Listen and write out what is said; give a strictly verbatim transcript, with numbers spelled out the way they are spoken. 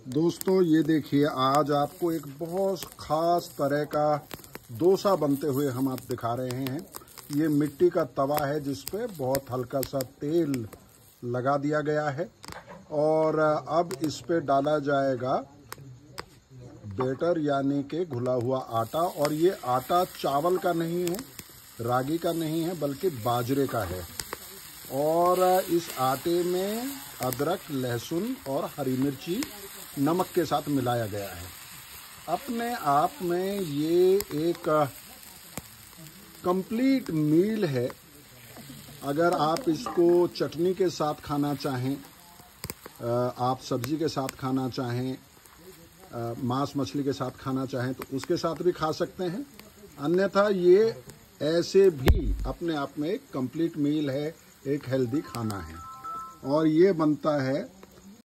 दोस्तों ये देखिए, आज आपको एक बहुत ख़ास तरह का डोसा बनते हुए हम आप दिखा रहे हैं। ये मिट्टी का तवा है जिस पे बहुत हल्का सा तेल लगा दिया गया है और अब इस पे डाला जाएगा बैटर यानी कि घुला हुआ आटा। और ये आटा चावल का नहीं है, रागी का नहीं है, बल्कि बाजरे का है। और इस आटे में अदरक, लहसुन और हरी मिर्ची नमक के साथ मिलाया गया है। अपने आप में ये एक कंप्लीट मील है। अगर आप इसको चटनी के साथ खाना चाहें, आप सब्जी के साथ खाना चाहें, मांस मछली के साथ खाना चाहें तो उसके साथ भी खा सकते हैं। अन्यथा ये ऐसे भी अपने आप में एक कंप्लीट मील है, एक हेल्दी खाना है। और ये बनता है